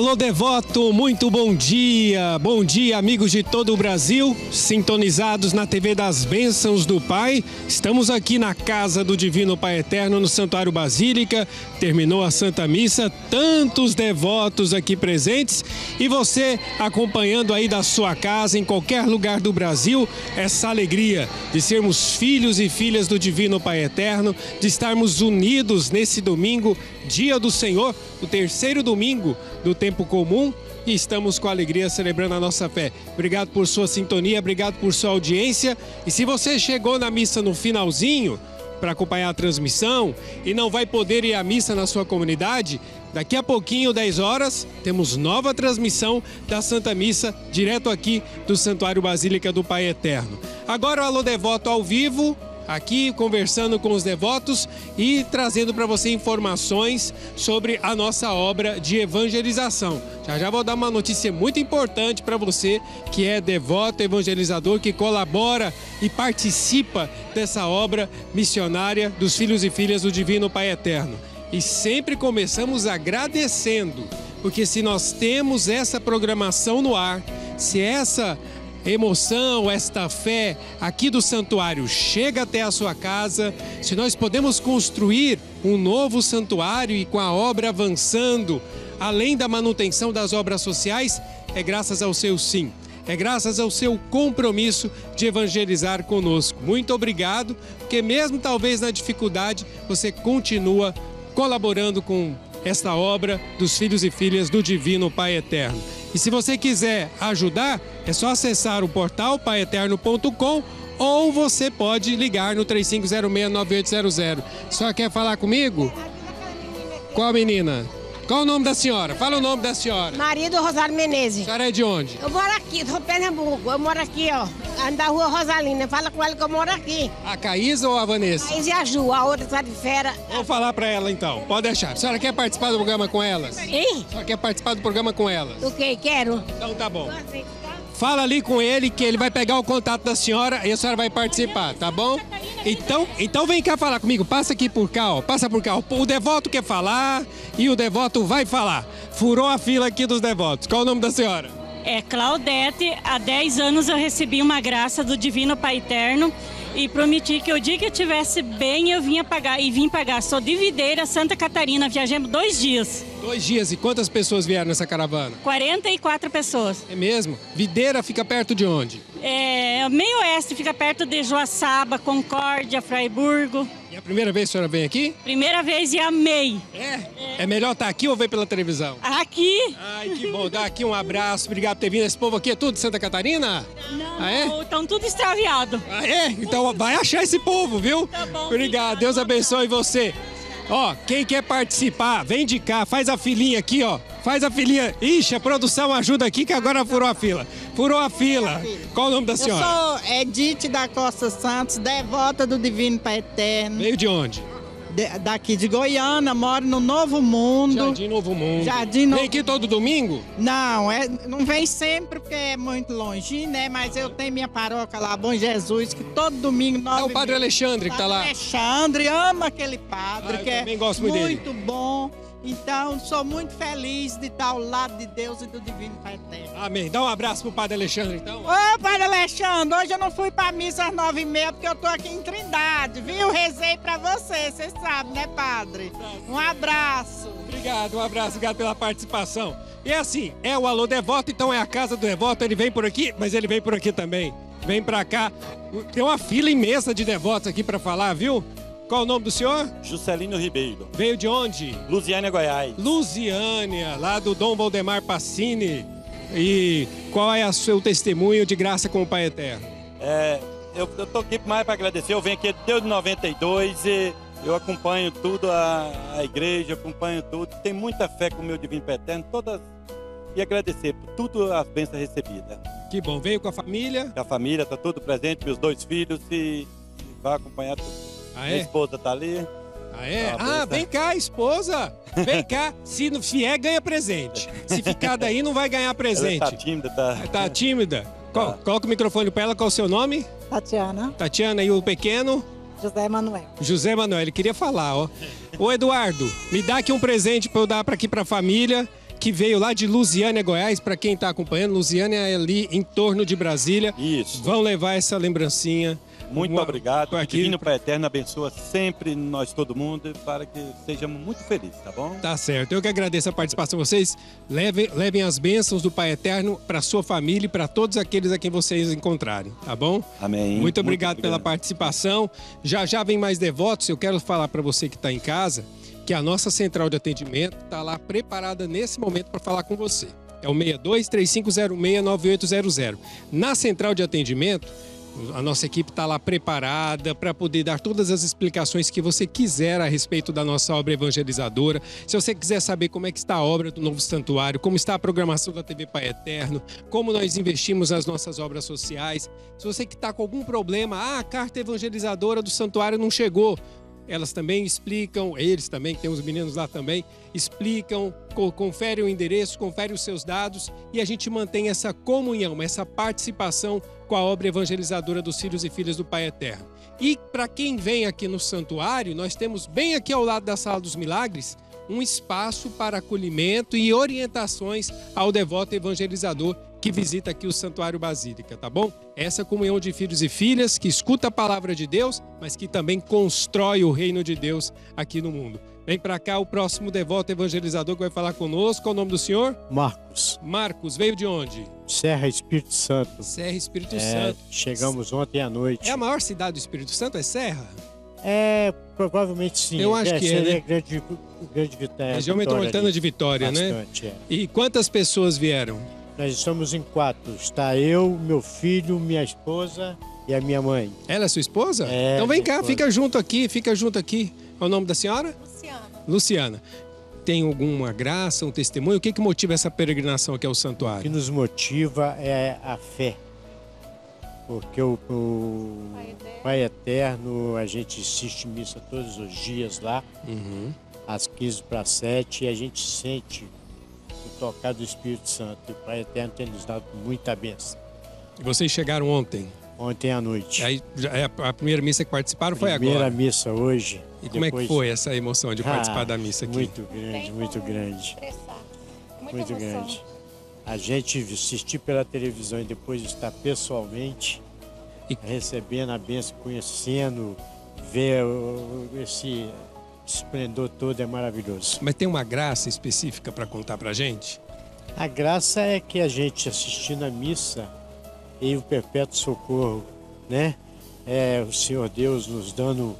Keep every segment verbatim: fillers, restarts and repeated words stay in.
Alô, devoto, muito bom dia. Bom dia, amigos de todo o Brasil, sintonizados na T V das Bênçãos do Pai. Estamos aqui na casa do Divino Pai Eterno, no Santuário Basílica. Terminou a Santa Missa, tantos devotos aqui presentes e você acompanhando aí da sua casa, em qualquer lugar do Brasil, essa alegria de sermos filhos e filhas do Divino Pai Eterno, de estarmos unidos nesse domingo, Dia do Senhor, o terceiro domingo do tempo comum, e estamos com alegria celebrando a nossa fé. Obrigado por sua sintonia, obrigado por sua audiência. E se você chegou na missa no finalzinho para acompanhar a transmissão e não vai poder ir à missa na sua comunidade, daqui a pouquinho, dez horas, temos nova transmissão da Santa Missa direto aqui do Santuário Basílica do Pai Eterno. Agora o Alô Devoto ao vivo, aqui conversando com os devotos e trazendo para você informações sobre a nossa obra de evangelização. Já já vou dar uma notícia muito importante para você que é devoto, evangelizador, que colabora e participa dessa obra missionária dos filhos e filhas do Divino Pai Eterno. E sempre começamos agradecendo, porque se nós temos essa programação no ar, se essa emoção, esta fé aqui do santuário chega até a sua casa, se nós podemos construir um novo santuário e com a obra avançando, além da manutenção das obras sociais, é graças ao seu sim, é graças ao seu compromisso de evangelizar conosco. Muito obrigado, porque mesmo talvez na dificuldade, você continua colaborando com esta obra dos filhos e filhas do Divino Pai Eterno. E se você quiser ajudar, é só acessar o portal pai eterno ponto com ou você pode ligar no três cinco zero seis, nove oito zero zero. Só quer falar comigo? Qual menina? Qual o nome da senhora? Fala o nome da senhora. Maria do Rosário Menezes. A senhora é de onde? Eu moro aqui, sou Pernambuco. Eu moro aqui, ó, da rua Rosalina. Fala com ela que eu moro aqui. A Caísa ou a Vanessa? Caísa e a Ju, a outra tá de fera. Vou falar pra ela então, pode deixar. A senhora quer participar do programa com elas? Hein? A senhora quer participar do programa com elas? O quê? Quero. Então tá bom. Fala ali com ele que ele vai pegar o contato da senhora e a senhora vai participar, tá bom? Então, então vem cá falar comigo, passa aqui por cá, ó, passa por cá. O devoto quer falar e o devoto vai falar. Furou a fila aqui dos devotos. Qual o nome da senhora? É Claudete. Há dez anos eu recebi uma graça do Divino Pai Eterno e prometi que o dia que eu estivesse bem eu vinha pagar e vim pagar. Sou de Videira, Santa Catarina, viajamos dois dias. Dois dias. E quantas pessoas vieram nessa caravana? quarenta e quatro pessoas. É mesmo? Videira fica perto de onde? É, meio oeste, fica perto de Joaçaba, Concórdia, Fraiburgo. E a primeira vez que a senhora vem aqui? Primeira vez e amei. É? É, é melhor estar aqui ou ver pela televisão? Aqui. Ai, que bom. Dá aqui um abraço. Obrigado por ter vindo. Esse povo aqui é tudo de Santa Catarina? Não, ah, é? não, estão tudo extraviado. Ah, é? Então vai achar esse povo, viu? Tá bom. Obrigado. Deus abençoe você. Ó, quem quer participar, vem de cá, faz a filinha aqui, ó. Faz a filinha. Ixi, a produção ajuda aqui que agora furou a fila. Furou a fila. Qual o nome da senhora? Eu sou Edith da Costa Santos, devota do Divino Pai Eterno. Veio de onde? De, daqui de Goiânia, moro no Novo Mundo. Jardim Novo Mundo. Jardim Novo... Vem aqui todo domingo? Não, é, não vem sempre porque é muito longe, né? Mas eu tenho minha paróquia lá, Bom Jesus, que todo domingo... É o Padre Alexandre que tá lá. Alexandre, ama aquele padre, ah, que é gosto muito, muito dele. bom. Então, sou muito feliz de estar ao lado de Deus e do Divino Pai Eterno. Amém. Dá um abraço pro Padre Alexandre, então. Ô, Padre Alexandre, hoje eu não fui pra missa às nove e meia porque eu tô aqui em Trindade, viu? Rezei pra você, você sabe, né, Padre? Um abraço. Obrigado, um abraço, obrigado pela participação. E é assim, é o Alô Devoto, então é a casa do devoto, ele vem por aqui, mas ele vem por aqui também. Vem pra cá. Tem uma fila imensa de devotos aqui pra falar, viu? Qual o nome do senhor? Juscelino Ribeiro. Veio de onde? Lusiânia, Goiás. Lusiânia, lá do Dom Valdemar Passini. E qual é o seu testemunho de graça com o Pai Eterno? É, eu, eu tô aqui mais para agradecer. Eu venho aqui desde noventa e dois e eu acompanho tudo, a, a igreja, acompanho tudo. Tenho muita fé com o meu Divino Pai Eterno. Todas, e agradecer por tudo as bênçãos recebidas. Que bom. Veio com a família? A família está tudo presente, meus dois filhos, e vai acompanhar tudo. Ah, é? Minha esposa tá ali. Ah, é? Ah, vem cá, esposa. Vem cá. Se não vier, ganha presente. Se ficar daí, não vai ganhar presente. Ela tá tímida, tá... Tá tímida? Tá. Coloca o microfone para ela. Qual é o seu nome? Tatiana. Tatiana. E o pequeno? José Manuel. José Manuel. Ele queria falar, ó. Ô, Eduardo, me dá aqui um presente para eu dar para aqui para a família, que veio lá de Lusiânia, Goiás. Para quem está acompanhando, Lusiânia é ali em torno de Brasília. Isso. Vão levar essa lembrancinha. Muito Uma- obrigado. por Que aqui. o Divino Pai Eterno abençoa sempre nós, todo mundo, para que sejamos muito felizes, tá bom? Tá certo. Eu que agradeço a participação de vocês. Levem, levem as bênçãos do Pai Eterno para sua família e para todos aqueles a quem vocês encontrarem, tá bom? Amém. Muito obrigado pela participação. Já já vem mais devotos. Eu quero falar para você que está em casa que a nossa central de atendimento está lá preparada nesse momento para falar com você. É o seis dois, três cinco zero seis, nove oito zero zero. Na central de atendimento, a nossa equipe está lá preparada para poder dar todas as explicações que você quiser a respeito da nossa obra evangelizadora. Se você quiser saber como é que está a obra do novo santuário, como está a programação da T V Pai Eterno, como nós investimos nas nossas obras sociais. Se você que está com algum problema, ah, a carta evangelizadora do santuário não chegou. Elas também explicam, eles também, que tem os meninos lá também, explicam, co- confere o endereço, confere os seus dados e a gente mantém essa comunhão, essa participação com a obra evangelizadora dos filhos e filhas do Pai Eterno. E para quem vem aqui no santuário, nós temos bem aqui ao lado da Sala dos Milagres um espaço para acolhimento e orientações ao devoto evangelizador que visita aqui o Santuário Basílica, tá bom? Essa comunhão de filhos e filhas que escuta a palavra de Deus, mas que também constrói o reino de Deus aqui no mundo. Vem para cá o próximo devoto evangelizador que vai falar conosco. Qual o nome do senhor? Marcos, Marcos. Veio de onde? Serra Espírito Santo. Serra, Espírito É, Santo. chegamos ontem à noite. É a maior cidade do Espírito Santo? É Serra? É, provavelmente sim. Eu acho é, que é, seria né? grande, grande Vitória. Região metropolitana de Vitória, né? Bastante, é. E quantas pessoas vieram? Nós estamos em quatro. Está eu, meu filho, minha esposa e a minha mãe. Ela é sua esposa? É, então vem minha cá, esposa. fica junto aqui, fica junto aqui. Qual o nome da senhora? Luciana. Luciana. Tem alguma graça, um testemunho? O que, que motiva essa peregrinação aqui ao O que santuário? nos motiva é a fé. Porque o, o Pai Eterno, a gente assiste missa todos os dias lá, Uhum. às quinze para sete, e a gente sente o tocar do Espírito Santo. E o Pai Eterno tem nos dado muita bênção. E vocês chegaram ontem. Ontem à noite. Aí, já é a a primeira missa que participaram foi Primeira agora. missa hoje. E como é que depois- foi essa emoção de participar Ah, da missa aqui? Muito grande, muito grande. Muito grande. A gente assistir pela televisão e depois estar pessoalmente, E- recebendo a bênção, conhecendo, ver o- esse esplendor todo é maravilhoso. Mas tem uma graça específica para contar pra gente? A graça é que a gente assistindo a missa e o perpétuo socorro, né? É, o Senhor Deus nos dando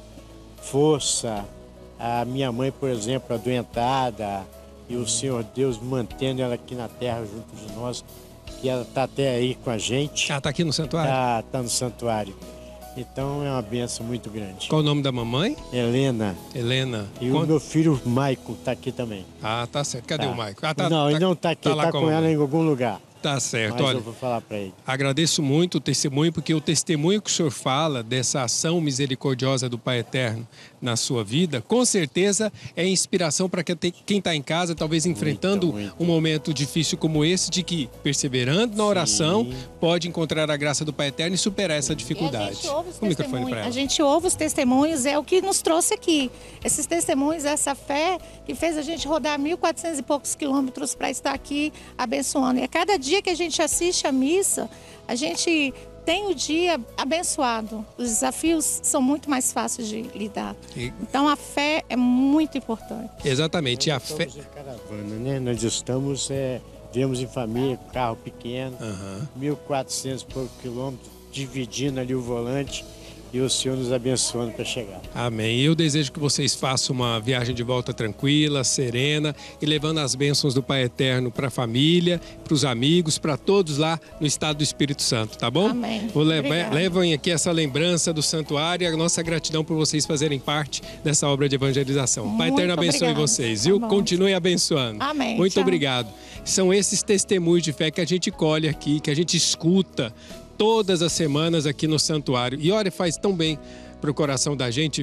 força, a minha mãe, por exemplo, adoentada, e o Senhor Deus mantendo ela aqui na terra junto de nós, que ela está até aí com a gente, Ah, tá aqui no santuário? tá, tá no santuário. Então é uma bênção muito grande. Qual o nome da mamãe? Helena Helena. e Quant- o meu filho Maico está aqui também. Ah, tá certo. Cadê Tá. o Maico? Ah, tá, não, ele não está aqui, tá lá está com a com ela mamãe. em algum lugar. Tá certo, Mas olha. eu vou falar para ele. Agradeço muito o testemunho, porque o testemunho que o senhor fala dessa ação misericordiosa do Pai Eterno na sua vida, com certeza é inspiração para quem está em casa, talvez enfrentando muito. um momento difícil como esse, de que, perseverando na oração, pode encontrar a graça do Pai Eterno e superar essa E a dificuldade. gente ouve os O microfone testemunhos. para ela. A gente ouve os testemunhos, é o que nos trouxe aqui. Esses testemunhos, essa fé que fez a gente rodar mil e quatrocentos e poucos quilômetros para estar aqui abençoando. E a cada dia que a gente assiste a missa, a gente tem o dia abençoado. Os desafios são muito mais fáceis de lidar. E- Então a fé é muito importante. Exatamente, a Nós fé. estamos em caravana, né? Nós estamos, é, viemos em família, com carro pequeno, Aham. mil e quatrocentos e poucos quilômetros, dividindo ali o volante e o Senhor nos abençoando para chegar. Amém. Eu desejo que vocês façam uma viagem de volta tranquila, serena e levando as bênçãos do Pai Eterno para a família, para os amigos, para todos lá no estado do Espírito Santo, tá bom? Amém. Vou levar, Obrigada. levem aqui essa lembrança do santuário e a nossa gratidão por vocês fazerem parte dessa obra de evangelização. O Pai Muito Eterno abençoe obrigada. vocês, Tá viu? bom. Continue abençoando. Amém. Muito Tchau. obrigado. São esses testemunhos de fé que a gente colhe aqui, que a gente escuta todas as semanas aqui no santuário. E olha, faz tão bem para o coração da gente, viu?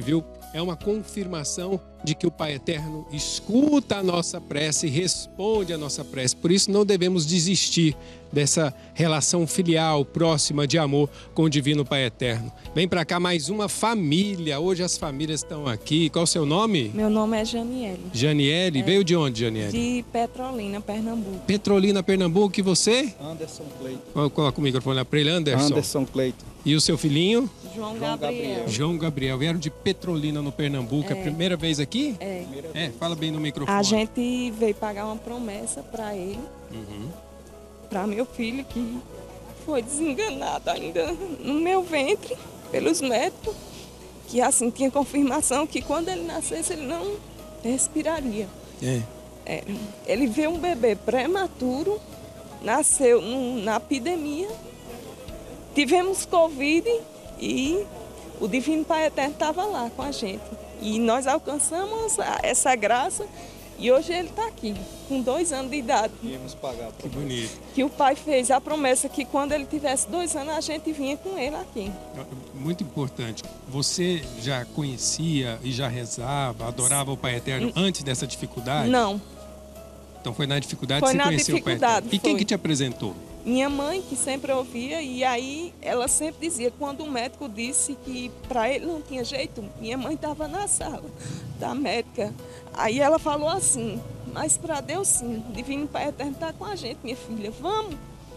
é uma confirmação de que o Pai Eterno escuta a nossa prece e responde a nossa prece. Por isso não devemos desistir dessa relação filial, próxima, de amor com o Divino Pai Eterno. Vem para cá mais uma família. Hoje as famílias estão aqui. Qual o seu nome? Meu nome é Janiele. Janiele. É. Veio de onde, Janiele? De Petrolina, Pernambuco. Petrolina, Pernambuco. E você? Anderson Cleito. Coloca o microfone para ele, Anderson. Anderson Cleito. E o seu filhinho? João Gabriel. João Gabriel. Vieram de Petrolina, no Pernambuco. É, é a primeira vez aqui? É. É, fala bem no microfone. A gente veio pagar uma promessa para ele, uhum. para meu filho, que foi desenganado ainda no meu ventre pelos médicos, que assim tinha confirmação que quando ele nascesse ele não respiraria. É. É, ele veio um bebê prematuro, nasceu num, na epidemia, tivemos Covid e o Divino Pai Eterno estava lá com a gente. E nós alcançamos essa graça e hoje ele está aqui, com dois anos de idade. Íamos pagar. Que bonito. Que o pai fez a promessa que quando ele tivesse dois anos a gente vinha com ele aqui. Muito importante. Você já conhecia e já rezava, adorava o Pai Eterno antes dessa dificuldade? Não. Então foi na dificuldade foi que você na conheceu o Pai Eterno. E quem foi. que te apresentou? Minha mãe, que sempre ouvia, e aí ela sempre dizia, quando o médico disse que para ele não tinha jeito, minha mãe estava na sala da médica. Aí ela falou assim, mas para Deus sim, o Divino Pai Eterno está com a gente, minha filha, vamos.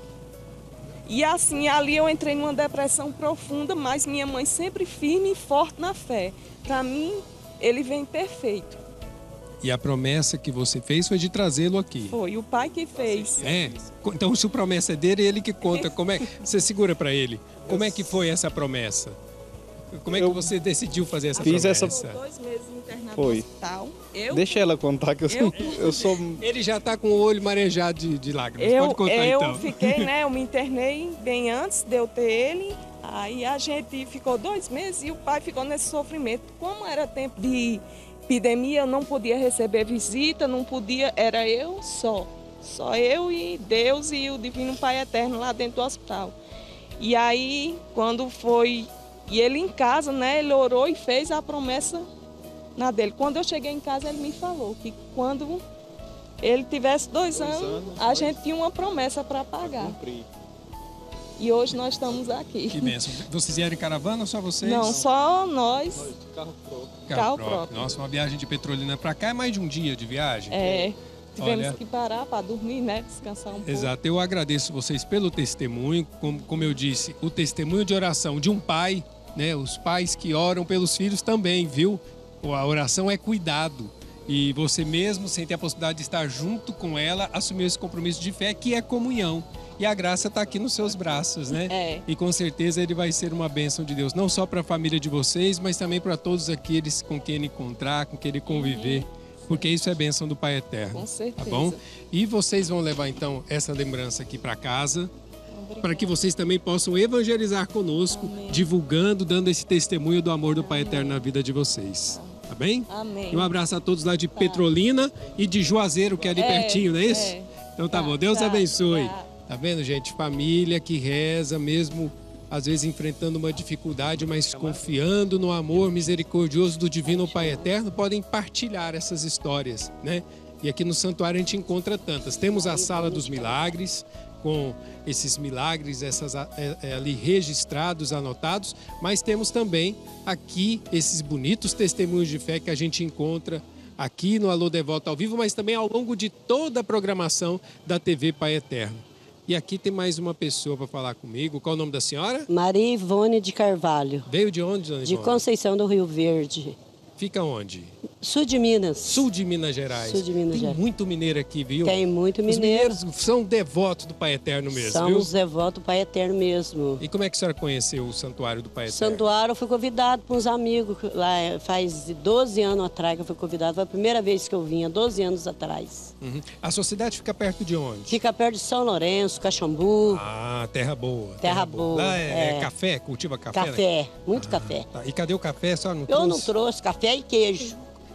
E assim, ali eu entrei numa depressão profunda, mas minha mãe sempre firme e forte na fé. Para mim, ele vem perfeito. E a promessa que você fez foi de trazê-lo aqui. Foi o pai que fez. É. Então, se a promessa é dele, é ele que conta. Como é? Você segura para ele. Como é que foi essa promessa? Como é que eu você decidiu fazer essa fiz promessa? Essa... Dois meses internado foi. no hospital. Eu... Deixa ela contar que eu, eu... eu sou... Ele já está com o olho marejado de, de lágrimas. Eu, Pode contar eu então. Eu fiquei, né? Eu me internei bem antes de eu ter ele. Aí a gente ficou dois meses e o pai ficou nesse sofrimento. Como era tempo de epidemia, eu não podia receber visita, não podia, era eu só. Só eu e Deus e o Divino Pai Eterno lá dentro do hospital. E aí, quando foi, e ele em casa, né, ele orou e fez a promessa na dele. Quando eu cheguei em casa, ele me falou que quando ele tivesse dois, dois anos, anos, a gente tinha uma promessa para pagar. Cumprir. E hoje nós estamos aqui. Que bênção. Vocês vieram em caravana ou só vocês? Não, só nós. nós carro próprio. Carro, carro próprio. próprio. Nossa, uma viagem de Petrolina para cá é mais de um dia de viagem? É. Tivemos Olha... que parar para dormir, né? Descansar um pouco. Exato. Eu agradeço vocês pelo testemunho. Como, como eu disse, o testemunho de oração de um pai, né? Os pais que oram pelos filhos também, viu? A oração é cuidado. E você mesmo, sem ter a possibilidade de estar junto com ela, assumiu esse compromisso de fé, que é comunhão. E a graça está aqui nos seus braços, né? É. E com certeza ele vai ser uma bênção de Deus, não só para a família de vocês, mas também para todos aqueles com quem ele encontrar, com quem ele conviver. Uhum. Porque isso é bênção do Pai Eterno. Com certeza. Tá bom? E vocês vão levar então essa lembrança aqui para casa, para que vocês também possam evangelizar conosco, Amém. Divulgando, dando esse testemunho do amor do Amém. Pai Eterno na vida de vocês. Tá bem? Amém. E um abraço a todos lá de tá. Petrolina e de Juazeiro, que é ali é, pertinho, não é isso? É. Então tá, tá bom. Deus tá, abençoe. Tá. Tá vendo, gente? Família que reza, mesmo às vezes enfrentando uma dificuldade, mas confiando no amor misericordioso do Divino Pai Eterno, podem partilhar essas histórias, né? E aqui no santuário a gente encontra tantas. Temos a Sala dos Milagres, com esses milagres, essas é, é, ali registrados, anotados, mas temos também aqui esses bonitos testemunhos de fé que a gente encontra aqui no Alô Devoto ao vivo, mas também ao longo de toda a programação da T V Pai Eterno. E aqui tem mais uma pessoa para falar comigo. Qual o nome da senhora? Maria Ivone de Carvalho. Veio de onde, dona Ivone? De Conceição do Rio Verde. Fica onde? Sul de Minas. Sul de Minas Gerais. Sul de Minas Tem Gerais. muito mineiro aqui, viu? Tem muito mineiro. Os mineiros são devotos do Pai Eterno mesmo, Somos viu? devotos do Pai Eterno mesmo. E como é que a senhora conheceu o Santuário do Pai Eterno? Santuário, eu fui convidado por uns amigos lá, faz doze anos atrás que eu fui convidado. Foi a primeira vez que eu vinha, doze anos atrás. Uhum. A sua cidade fica perto de onde? Fica perto de São Lourenço, Caxambu. Ah, terra boa. Terra, terra boa. boa. Lá é, é. é café? Cultiva café? Café, né? muito ah, café. Tá. E cadê o café? A senhora não eu trouxe? não trouxe, café e queijo.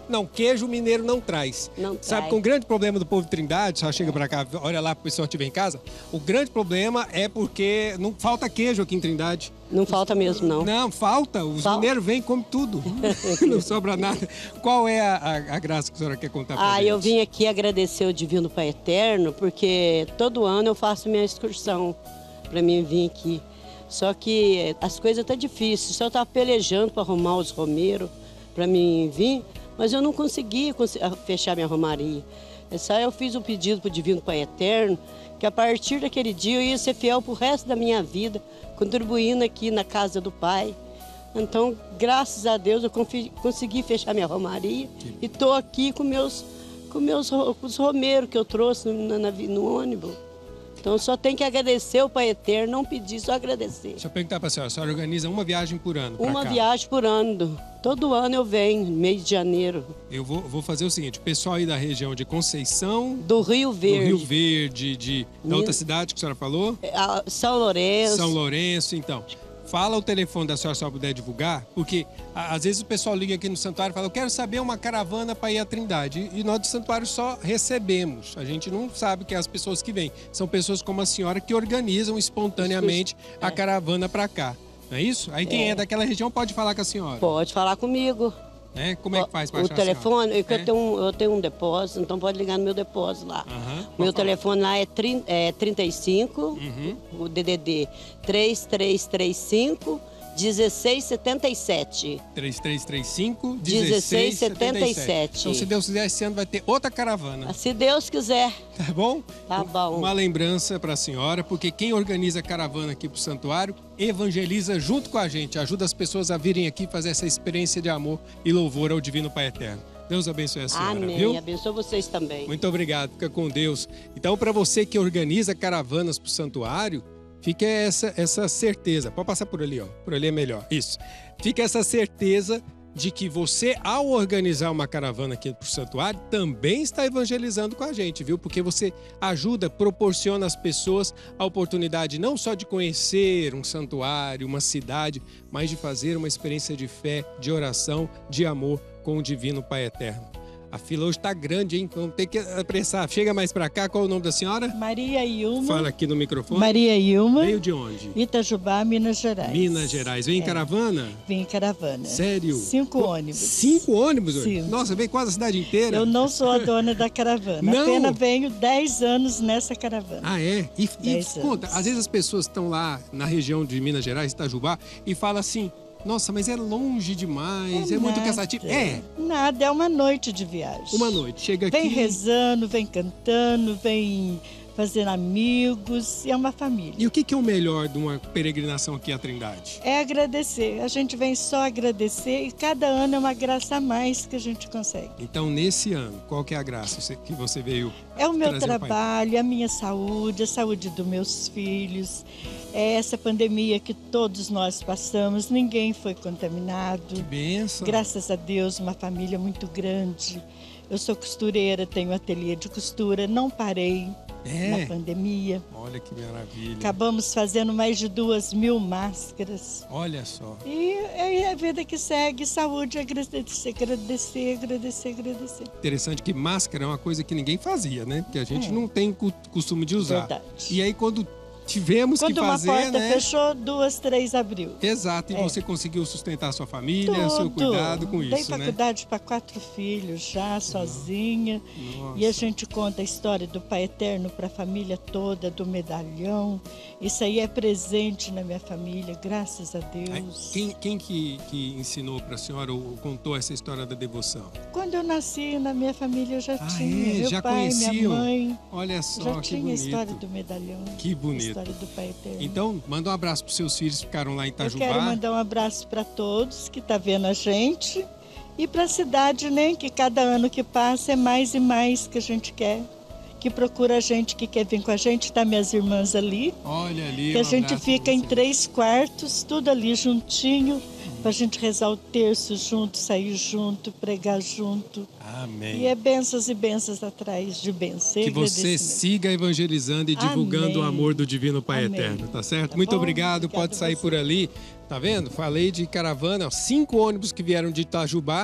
Não, queijo mineiro não traz. Não Sabe traz. que o grande problema do povo de Trindade, só chega pra cá, olha lá pro pessoal que estiver em casa, o grande problema é porque não falta queijo aqui em Trindade. Não falta mesmo, não. Não, falta. Os Falta. mineiros vêm e comem tudo. Não sobra nada. Qual é a, a, a graça que a senhora quer contar pra Ah, gente? eu vim aqui agradecer o Divino Pai Eterno, porque todo ano eu faço minha excursão para mim vir aqui. Só que as coisas estão difíceis. Só estava pelejando para arrumar os romeiros para mim vir, mas eu não consegui cons- fechar minha romaria. Essa eu fiz um pedido para o Divino Pai Eterno, que a partir daquele dia eu ia ser fiel para o resto da minha vida, contribuindo aqui na casa do Pai. Então, graças a Deus, eu confi- consegui fechar minha romaria e estou aqui com meus, com meus ro- com os romeiros que eu trouxe no, na- no ônibus. Então, só tem que agradecer o Pai Eterno, não pedir, só agradecer. Deixa eu perguntar pra senhora, a senhora organiza uma viagem por ano pra Uma cá. viagem por ano. Todo ano eu venho, mês de janeiro. Eu vou, vou fazer o seguinte, o pessoal aí da região de Conceição, Do Rio Verde. do Rio Verde, de, da outra Min- cidade que a senhora falou? a São Lourenço. São Lourenço, então. Fala o telefone da senhora se ela puder divulgar, porque a- às vezes o pessoal liga aqui no santuário e fala, eu quero saber uma caravana para ir à Trindade. E nós do santuário só recebemos. A gente não sabe que é as pessoas que vêm. São pessoas como a senhora que organizam espontaneamente a caravana para cá. Não é isso? Aí quem é. É. daquela região pode falar com a senhora. Pode falar comigo. Né? Como é que faz para O achar telefone, a é que senhora? eu, tenho um, eu tenho um depósito, então pode ligar no meu depósito lá. Aham, Meu pode falar. telefone lá é, trin- é trinta e cinco, Uhum. o D D D três três três cinco, dezesseis setenta e sete. três três três cinco, dezesseis setenta e sete. sete. Então, se Deus quiser, esse ano vai ter outra caravana. Se Deus quiser. Tá bom? Tá bom. Uma lembrança para a senhora, porque quem organiza a caravana aqui para o santuário evangeliza junto com a gente, ajuda as pessoas a virem aqui fazer essa experiência de amor e louvor ao Divino Pai Eterno. Deus abençoe a senhora, Amém. viu? Abençoe vocês também. Muito obrigado, fica com Deus. Então, para você que organiza caravanas para o santuário, fica essa, essa certeza. Pode passar por ali, ó. Por ali é melhor. Isso. Fica essa certeza de que você, ao organizar uma caravana aqui para o santuário, também está evangelizando com a gente, viu? Porque você ajuda, proporciona às pessoas a oportunidade não só de conhecer um santuário, uma cidade, mas de fazer uma experiência de fé, de oração, de amor com o Divino Pai Eterno. A fila hoje está grande, hein? Vamos ter que apressar. Chega mais para cá. Qual é o nome da senhora? Maria Ilma. Fala aqui no microfone. Maria Ilma. Veio de onde? Itajubá, Minas Gerais. Minas Gerais. Vem em É. caravana? Vem em caravana. Sério? Cinco ônibus. Cinco ônibus? hoje? Sim. Nossa, vem quase a cidade inteira. Eu não sou a dona da caravana. Não? Apenas venho dez anos nessa caravana. Ah, é? E, e Dez conta, anos. às vezes as pessoas estão lá na região de Minas Gerais, Itajubá, e falam assim, nossa, mas é longe demais, é, muito nada. cansativo. É, Nada, é uma noite de viagem. uma noite. Chega aqui... Vem rezando, vem cantando, vem fazendo amigos, e é uma família. E o que que é o melhor de uma peregrinação aqui à Trindade? É agradecer. A gente vem só agradecer e cada ano é uma graça a mais que a gente consegue. Então, nesse ano, qual que é a graça você- que você veio É o meu trazer ao Pai? trabalho, a minha saúde, a saúde dos meus filhos. É essa pandemia que todos nós passamos, ninguém foi contaminado. Que bênção. Graças a Deus, uma família muito grande. Eu sou costureira, tenho ateliê de costura, não parei É? na pandemia. Olha que maravilha. Acabamos fazendo mais de duas mil máscaras. Olha só. E é a vida que segue, saúde, agradecer, agradecer, agradecer, agradecer. Interessante que máscara é uma coisa que ninguém fazia, né? Porque a gente É. não tem cu- costume de usar. Verdade. E aí, quando tivemos Quando que uma fazer, porta né? fechou, duas, três abriu. Exato, e É. você conseguiu sustentar a sua família, o seu Tudo. cuidado com Dei isso, né? faculdade para quatro filhos já, sozinha. Nossa. E a gente conta a história do Pai Eterno para a família toda, do medalhão. Isso aí é presente na minha família, graças a Aí, Deus. Quem, quem que, que ensinou para a senhora ou contou essa história da devoção? Quando eu nasci, na minha família eu já Ah, tinha. é? Meu Já pai, conheciam? minha mãe. Olha só, Já que tinha a bonito. história do medalhão. Que A bonito. história do Pai Eterno. Então, manda um abraço para seus filhos que ficaram lá em Eu Itajubá. quero mandar um abraço para todos que estão vendo a gente e para a cidade, né? Que cada ano que passa é mais e mais que a gente quer. Que procura a gente, que quer vir com a gente. Tá minhas irmãs ali. Olha ali, Que a um gente abraço fica pra em você. três quartos, tudo ali juntinho, para a gente rezar o terço junto, sair junto, pregar junto. Amém. E é bênçãos e bênçãos atrás de bênçãos. Que você siga evangelizando e divulgando Amém. o amor do Divino Pai Amém. Eterno, tá certo? Tá Muito bom? obrigado, Obrigada pode a sair você. por ali. Tá vendo? Falei de caravana, ó, cinco ônibus que vieram de Itajubá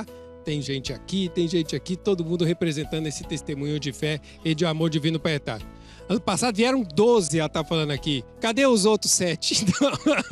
tem gente aqui, tem gente aqui, todo mundo representando esse testemunho de fé e de amor divino Pai Eterno. Ano passado vieram doze, ela tá falando aqui. Cadê os outros sete? Então,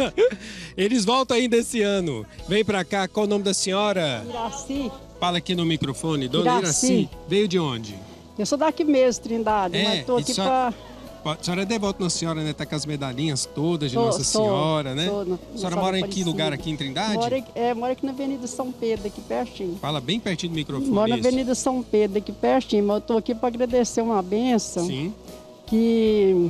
eles voltam ainda esse ano. Vem pra cá, qual o nome da senhora? Iraci. Fala aqui no microfone. Dona Iraci. Iraci. Veio de onde? Eu sou daqui mesmo, Trindade, é, mas tô aqui só... pra... A senhora é devota Nossa Senhora, né? Tá com as medalhinhas todas de Sou, Nossa sou, Senhora, né? sou, no, a senhora mora em que lugar aqui em Trindade? Moro, é, moro aqui na Avenida São Pedro, aqui pertinho. Fala bem pertinho do microfone. Moro na isso. Avenida São Pedro, aqui pertinho, mas eu tô aqui para agradecer uma bênção. Sim. Que...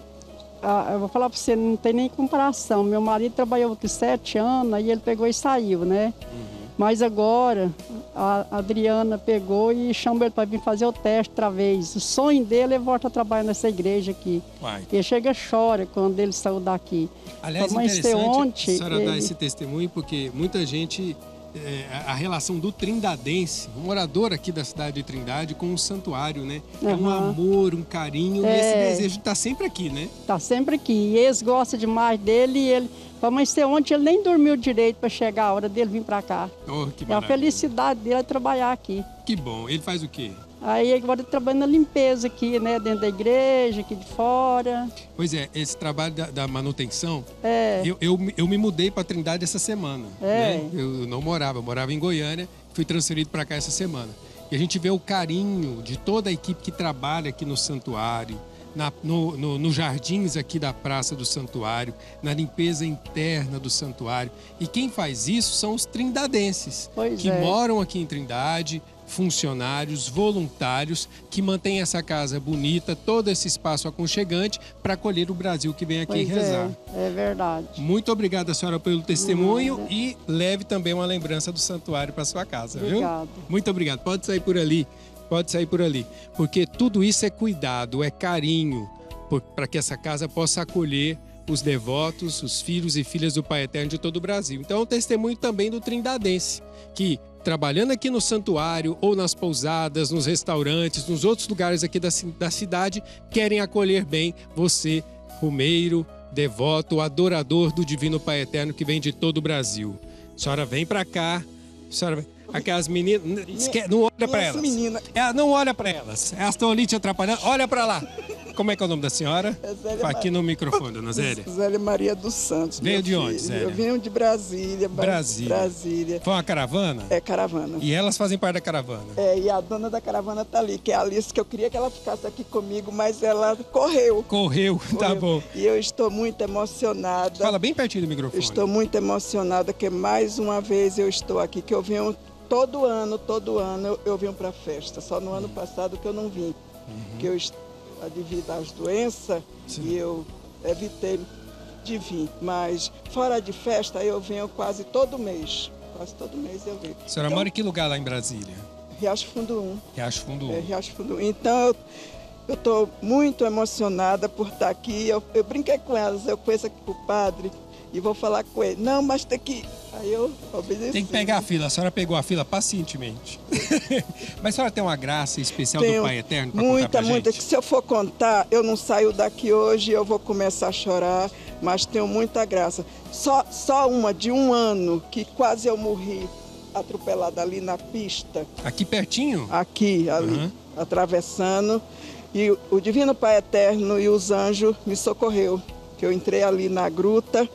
Ah, eu vou falar para você, não tem nem comparação. Meu marido trabalhou aqui sete anos, aí ele pegou e saiu, né? Uhum. Mas agora, a Adriana pegou e chamou ele para vir fazer o teste outra vez. O sonho dele é voltar a trabalhar nessa igreja aqui. Uai. Ele chega e chora quando ele saiu daqui. Aliás, mas interessante ontem, a senhora ele... dar esse testemunho, porque muita gente... É, a relação do trindadense, um morador aqui da cidade de Trindade, com o santuário, né? Uhum. É um amor, um carinho, é... e esse desejo de estar sempre aqui, né? Tá sempre aqui. E eles gostam demais dele e ele... Para amanhecer ontem, ele nem dormiu direito para chegar a hora dele vir para cá. Oh, que é a felicidade dele é trabalhar aqui. Que bom. Ele faz o quê? Aí agora ele trabalha na limpeza aqui, né? Dentro da igreja, aqui de fora. Pois é, esse trabalho da, da manutenção, é. eu, eu, eu me mudei para Trindade essa semana. É. Né? Eu não morava, eu morava em Goiânia, fui transferido para cá essa semana. E a gente vê o carinho de toda a equipe que trabalha aqui no santuário, Na, no, no, nos jardins aqui da Praça do Santuário, na limpeza interna do santuário. E quem faz isso são os trindadenses, pois que é. moram aqui em Trindade, funcionários, voluntários, que mantêm essa casa bonita, todo esse espaço aconchegante para acolher o Brasil que vem aqui pois rezar. É, é verdade. Muito obrigada, senhora, pelo testemunho Nada. E leve também uma lembrança do santuário para sua casa, Obrigado. Viu? Muito obrigado. Pode sair por ali. Pode sair por ali, porque tudo isso é cuidado, é carinho, para que essa casa possa acolher os devotos, os filhos e filhas do Pai Eterno de todo o Brasil. Então é um testemunho também do trindadense, que trabalhando aqui no santuário ou nas pousadas, nos restaurantes, nos outros lugares aqui da, da cidade, querem acolher bem você, romeiro, devoto, adorador do Divino Pai Eterno que vem de todo o Brasil. A senhora vem para cá, a senhora vem... Aquelas meninas, esque... não olha para elas. Menina. É, não olha para elas. Elas estão ali te atrapalhando. Olha para lá. Como é que é o nome da senhora? É Zélia aqui no microfone, dona Zélia. Zélia Maria dos Santos. Veio de filho. onde, Zélia? Eu vim de Brasília. Brasília. Brasília. Foi uma caravana? É, caravana. E elas fazem parte da caravana? É, e a dona da caravana tá ali, que é a Alice, que eu queria que ela ficasse aqui comigo, mas ela correu. Correu, correu. Tá bom. E eu estou muito emocionada. Fala bem pertinho do microfone. Estou muito emocionada, que mais uma vez eu estou aqui, que eu venho todo ano, todo ano eu, eu venho para a festa. Só no ano passado que eu não vim, uhum. que eu devido às doenças Sim. e eu evitei de vir. Mas fora de festa eu venho quase todo mês, quase todo mês eu venho. A senhora então, mora em que lugar lá em Brasília? Riacho Fundo um. Riacho Fundo um. É, Riacho Fundo um. Então eu eu estou muito emocionada por estar aqui. Eu, eu brinquei com elas, eu conheço aqui o padre e vou falar com ele. Não, mas tem que... Aí eu obedeci. Tem que pegar a fila. A senhora pegou a fila pacientemente. Mas a senhora tem uma graça especial Tenho do Pai Eterno para muita, contar pra muita, gente? Que se eu for contar, eu não saio daqui hoje, eu vou começar a chorar, mas tenho muita graça. Só, só uma de um ano que quase eu morri atropelada ali na pista. Aqui pertinho? Aqui, ali, uhum. atravessando. E o Divino Pai Eterno e os anjos me socorreu, que eu entrei ali na gruta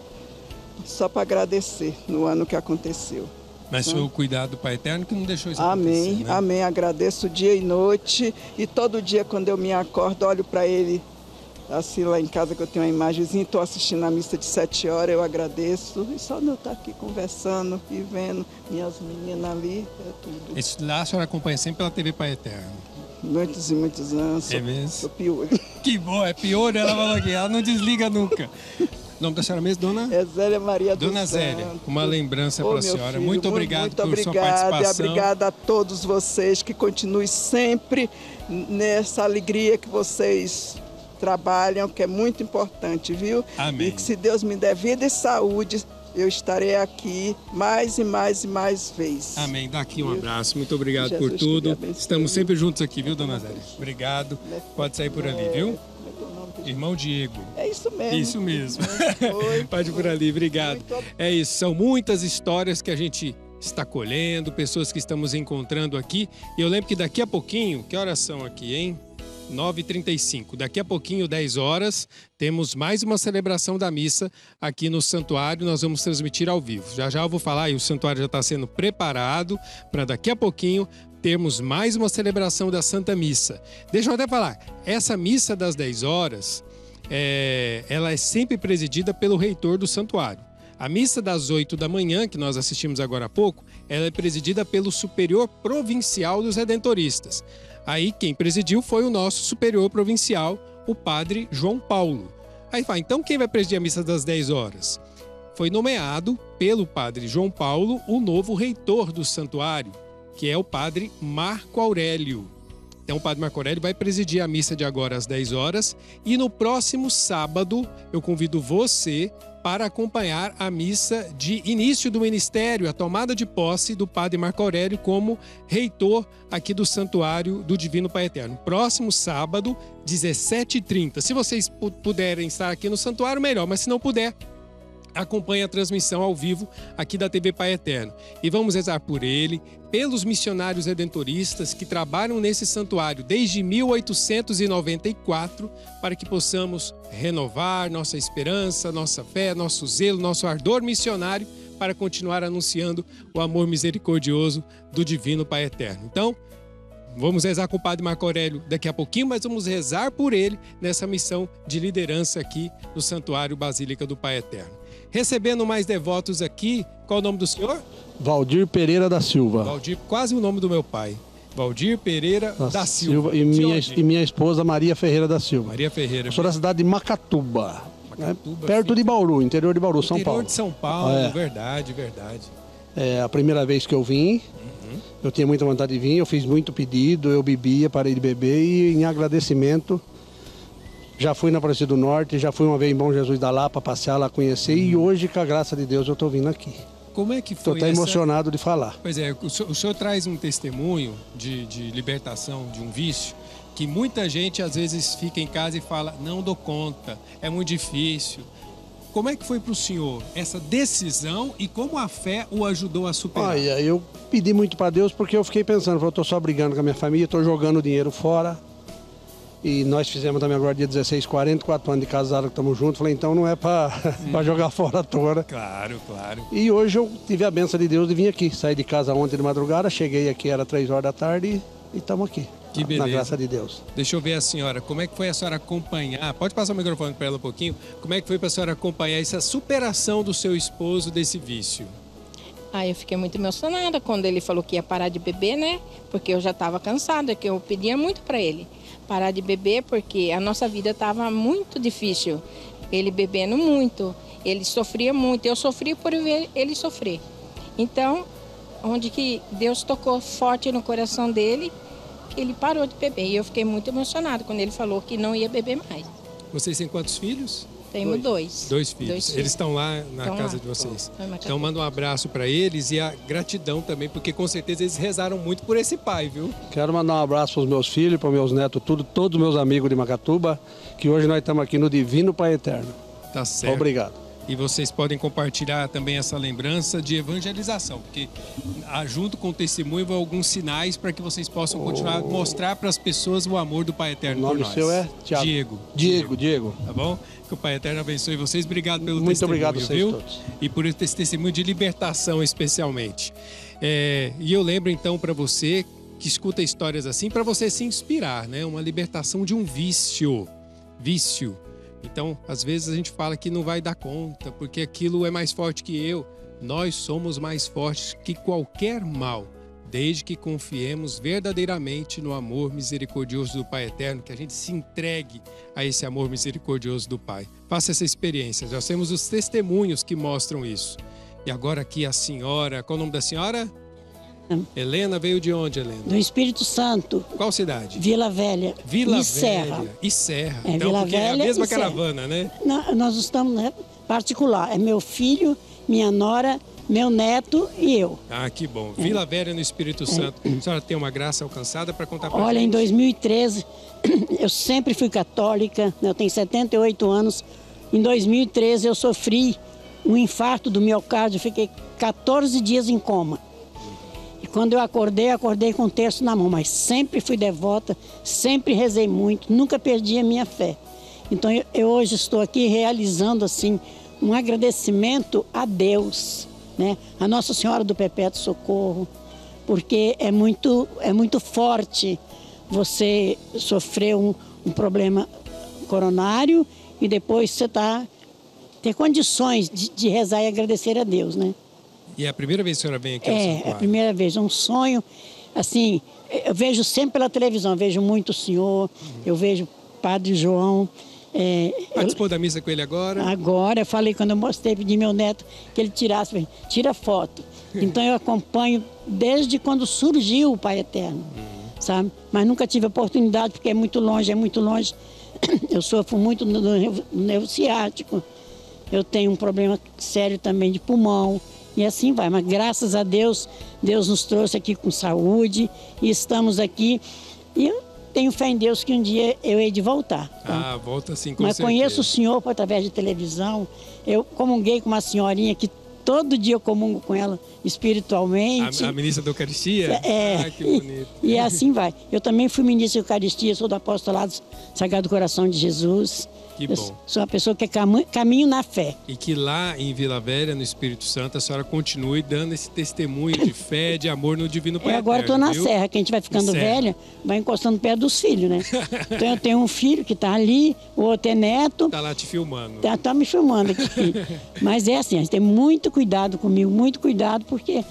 só para agradecer no ano que aconteceu. Mas foi o cuidado do Pai Eterno que não deixou isso amém, acontecer, né? Amém, agradeço dia e noite. E todo dia quando eu me acordo, olho para ele, assim lá em casa que eu tenho uma imagenzinha, estou assistindo a missa de sete horas, eu agradeço. E só de eu estar aqui conversando e vendo minhas meninas ali, é tudo. Esse lá a senhora acompanha sempre pela T V Pai Eterno? Muitos e muitos anos. É mesmo? Sou piolho. Que bom, é piolho, ela falou aqui, ela não desliga nunca. O nome da senhora mesmo, dona? É Zélia Maria dos Dona Zélia, Santos. uma lembrança para a senhora. Filho, muito obrigado muito por obrigada, sua participação. Obrigada a todos vocês, que continuem sempre nessa alegria que vocês trabalham, que é muito importante, viu? Amém. E que se Deus me der vida e saúde, eu estarei aqui mais e mais e mais vezes. Amém. Daqui um abraço. Muito obrigado Jesus por tudo. te Estamos sempre juntos aqui, viu, dona Zélia? Obrigado. Pode sair por ali, viu? Irmão Diego. É isso mesmo. Isso mesmo. Pode ir por ali, obrigado. É isso, são muitas histórias que a gente está colhendo, pessoas que estamos encontrando aqui. E eu lembro que daqui a pouquinho, que horas são aqui, hein? nove e trinta e cinco. Daqui a pouquinho, dez horas, temos mais uma celebração da missa aqui no santuário. Nós vamos transmitir ao vivo. Já já eu vou falar, e o santuário já está sendo preparado para daqui a pouquinho termos mais uma celebração da Santa Missa. Deixa eu até falar, essa missa das dez horas, é, ela é sempre presidida pelo reitor do santuário. A missa das oito da manhã, que nós assistimos agora há pouco, ela é presidida pelo superior provincial dos redentoristas. Aí quem presidiu foi o nosso superior provincial, o padre João Paulo. Aí fala, então quem vai presidir a missa das dez horas? Foi nomeado pelo padre João Paulo o novo reitor do santuário, que é o padre Marco Aurélio. Então o padre Marco Aurélio vai presidir a missa de agora às dez horas e no próximo sábado eu convido você para acompanhar a missa de início do ministério, a tomada de posse do padre Marco Aurélio como reitor aqui do Santuário do Divino Pai Eterno. Próximo sábado, dezessete e trinta. Se vocês puderem estar aqui no santuário, melhor, mas se não puder, acompanhe a transmissão ao vivo aqui da T V Pai Eterno. E vamos rezar por ele, pelos missionários redentoristas que trabalham nesse santuário desde mil oitocentos e noventa e quatro, para que possamos renovar nossa esperança, nossa fé, nosso zelo, nosso ardor missionário para continuar anunciando o amor misericordioso do Divino Pai Eterno. Então, vamos rezar com o padre Marco Aurélio daqui a pouquinho, mas vamos rezar por ele nessa missão de liderança aqui no Santuário Basílica do Pai Eterno. Recebendo mais devotos aqui, qual o nome do senhor? Valdir Pereira da Silva. Valdir, quase o nome do meu pai. Valdir Pereira da, da Silva. Silva. E, minha, e minha esposa Maria Ferreira da Silva. Maria Ferreira. Eu sou da cidade de Macatuba, Macatuba né? Perto fica... de Bauru, interior de Bauru, interior São Paulo. Interior de São Paulo, é. verdade, verdade. É a primeira vez que eu vim, uhum. eu tinha muita vontade de vir, eu fiz muito pedido, eu bebia, parei de beber e em agradecimento... Já fui na Aparecida do Norte, já fui uma vez em Bom Jesus da Lapa, passear lá, conhecer, e hoje, com a graça de Deus, eu estou vindo aqui. Como é que foi Estou até essa... emocionado de falar. Pois é, o senhor, o senhor traz um testemunho de, de libertação de um vício, que muita gente às vezes fica em casa e fala, não dou conta, é muito difícil. Como é que foi para o senhor essa decisão e como a fé o ajudou a superar? Olha, eu pedi muito para Deus porque eu fiquei pensando, eu estou só brigando com a minha família, estou jogando dinheiro fora. E nós fizemos também agora dia dezesseis, quarenta e quatro anos de casado que estamos juntos. Falei, então não é para hum. jogar fora a toda. Claro, claro. E hoje eu tive a benção de Deus de vir aqui. Saí de casa ontem de madrugada, cheguei aqui, era três horas da tarde e estamos aqui. Que beleza. Na graça de Deus. Deixa eu ver a senhora, como é que foi a senhora acompanhar, pode passar o microfone para ela um pouquinho, como é que foi para a senhora acompanhar essa superação do seu esposo desse vício? Ah, eu fiquei muito emocionada quando ele falou que ia parar de beber, né? Porque eu já estava cansada, que eu pedia muito para ele parar de beber, porque a nossa vida estava muito difícil. Ele bebendo muito, ele sofria muito, eu sofria por ver ele sofrer. Então, onde que Deus tocou forte no coração dele, ele parou de beber. E eu fiquei muito emocionada quando ele falou que não ia beber mais. Vocês têm quantos filhos? Temos dois. Dois filhos. Dois filhos. Eles estão lá na estão casa lá. de vocês. Então, então manda um abraço para eles e a gratidão também, porque com certeza eles rezaram muito por esse pai, viu? Quero mandar um abraço para os meus filhos, para os meus netos, tudo, todos os meus amigos de Macatuba, que hoje nós estamos aqui no Divino Pai Eterno. Tá certo. Obrigado. E vocês podem compartilhar também essa lembrança de evangelização, porque junto com o testemunho vão alguns sinais para que vocês possam continuar a oh. mostrar para as pessoas o amor do Pai Eterno por nós. O nome seu é? Thiago. Diego. Diego, Diego. Tá bom? Que o Pai Eterno abençoe vocês. Obrigado pelo Muito testemunho, obrigado a vocês viu? todos. E por esse testemunho de libertação especialmente. É, e eu lembro então para você que escuta histórias assim, para você se inspirar, né? Uma libertação de um vício. Vício. Então, às vezes a gente fala que não vai dar conta, porque aquilo é mais forte que eu. Nós somos mais fortes que qualquer mal, desde que confiemos verdadeiramente no amor misericordioso do Pai Eterno, que a gente se entregue a esse amor misericordioso do Pai. Faça essa experiência, já temos os testemunhos que mostram isso. E agora aqui a senhora, qual o nome da senhora? Helena. Veio de onde, Helena? Do Espírito Santo. Qual cidade? Vila Velha. Vila e Serra. Velha. E Serra. É, então, Vila porque Velha é a mesma e caravana, Serra. né? Na, nós estamos, né, particular. É meu filho, minha nora, meu neto e eu. Ah, que bom. Vila é. Velha no Espírito Santo. É. A senhora tem uma graça alcançada para contar para a gente? Olha, em dois mil e treze, eu sempre fui católica, eu tenho setenta e oito anos. Em dois mil e treze eu sofri um infarto do miocárdio, fiquei quatorze dias em coma. quando eu acordei, eu acordei com o terço na mão, mas sempre fui devota, sempre rezei muito, nunca perdi a minha fé. Então eu, eu hoje estou aqui realizando assim um agradecimento a Deus, né? A Nossa Senhora do Perpétuo Socorro, porque é muito, é muito forte você sofrer um, um problema coronário e depois você tá, ter condições de, de rezar e agradecer a Deus, né? E é a primeira vez que a senhora vem aqui ao É, santuário? é a primeira vez, é um sonho, assim, eu vejo sempre pela televisão, eu vejo muito o senhor, uhum. eu vejo o Padre João. É, Participou eu, da missa com ele agora? Agora, eu falei, quando eu mostrei, pedi meu neto que ele tirasse, tira foto. Então eu acompanho desde quando surgiu o Pai Eterno, uhum. sabe? Mas nunca tive oportunidade, porque é muito longe, é muito longe. Eu sofro muito no nervo ciático, eu tenho um problema sério também de pulmão, e assim vai. Mas graças a Deus, Deus nos trouxe aqui com saúde, e estamos aqui, e eu tenho fé em Deus que um dia eu hei de voltar. Tá? Ah, volta sim, com Mas certeza. conheço o senhor através de televisão, eu comunguei com uma senhorinha que todo dia eu comungo com ela espiritualmente. A, a ministra da Eucaristia? É, ah, que bonito. E, e assim vai. Eu também fui ministra da Eucaristia, sou do Apostolado Sagrado Coração de Jesus. Que eu bom. Sou uma pessoa que é cam caminho na fé. E que lá em Vila Velha, no Espírito Santo, a senhora continue dando esse testemunho de fé, de amor no Divino Pai Eu agora estou na viu? Serra, que a gente vai ficando Serra. velha, vai encostando perto dos filhos, né? Então eu tenho um filho que está ali, o outro é neto. Está lá te filmando. Está tá me filmando aqui. Mas é assim, a gente tem muito cuidado comigo, muito cuidado, porque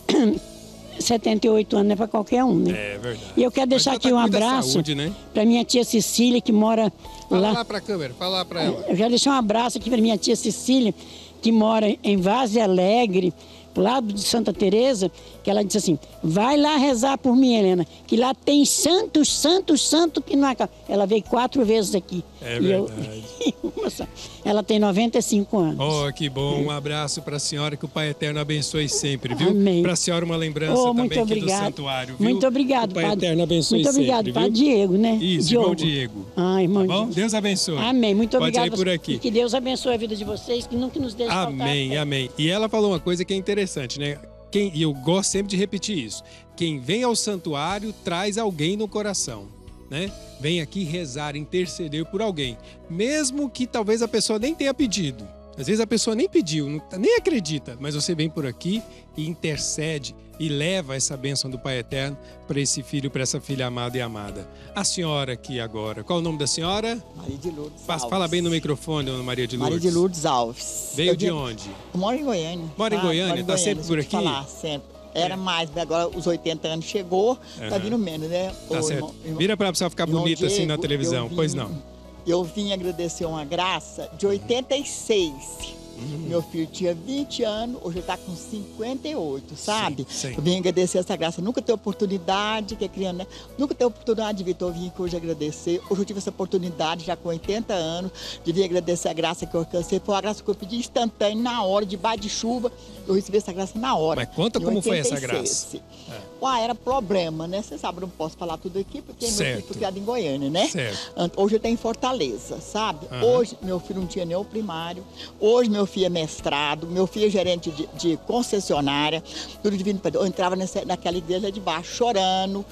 setenta e oito anos não é para qualquer um, né? É verdade. E eu quero deixar Mas aqui tá um com muita abraço saúde, né? para minha tia Cecília, que mora Fala lá. lá para a câmera, fala lá para ela. Eu quero deixar um abraço aqui para minha tia Cecília, que mora em Vaze Alegre, pro lado de Santa Teresa, que ela disse assim, vai lá rezar por mim, Helena, que lá tem santos, santos, santos que não acaba. Ela veio quatro vezes aqui. É e verdade. Eu... Ela tem noventa e cinco anos. Oh, que bom. Um abraço para a senhora, que o Pai Eterno abençoe sempre, viu? Amém. Para a senhora uma lembrança Oh, também muito aqui obrigado. do santuário, viu? Muito obrigado, o Pai Padre. Eterno abençoe Muito obrigado, sempre, Padre viu? Diego, né? Isso, Diogo. irmão Diego. Ah, irmão Tá bom? Diego. Deus abençoe. Amém, muito Pode obrigado. ir por aqui. E que Deus abençoe a vida de vocês, que nunca nos deixe faltar. Amém, amém. E ela falou uma coisa que é interessante, né? Quem, e eu gosto sempre de repetir isso. Quem vem ao santuário traz alguém no coração, né? Vem aqui rezar, interceder por alguém. Mesmo que talvez a pessoa nem tenha pedido. Às vezes a pessoa nem pediu, não, nem acredita. Mas você vem por aqui e intercede e leva essa bênção do Pai Eterno para esse filho, para essa filha amada e amada. A senhora aqui agora, qual o nome da senhora? Maria de Lourdes Fala, Alves. fala bem no microfone, dona Maria de Lourdes. Maria de Lourdes Alves. Veio eu de de... onde? Eu moro em Goiânia. Mora em tá? Goiânia? Moro em Tá Goiânia, sempre por deixa eu aqui? falar, sempre. Era mais, agora os oitenta anos chegou, Uhum. tá vindo menos, né? Tá Ô, certo. irmão- irmão- Vira para a pessoa ficar irmão bonita assim na Diego, televisão. eu vim- Pois não. Eu vim agradecer uma graça de oitenta e seis. Uhum. Meu filho tinha vinte anos, hoje ele está com cinquenta e oito, sabe? Sim, sim. Eu vim agradecer essa graça. Nunca tenho oportunidade, que é criança, né? Nunca tenho oportunidade de vir, então eu vim aqui hoje agradecer. Hoje eu tive essa oportunidade, já com oitenta anos, de vir agradecer a graça que eu alcancei. Foi uma graça que eu pedi instantânea, na hora, debaixo de chuva. Eu recebi essa graça na hora. Mas conta em como foi essa oitenta e graça. seis. Ué, era problema, né? Você sabe, eu não posso falar tudo aqui, porque meu Certo. filho foi criado em Goiânia, né? Certo. Hoje eu tenho em Fortaleza, sabe? Aham. Hoje meu filho não tinha nem o primário. Hoje meu filho é mestrado, meu filho é gerente de, de concessionária. Tudo divino. Eu entrava nessa, naquela igreja de baixo, chorando,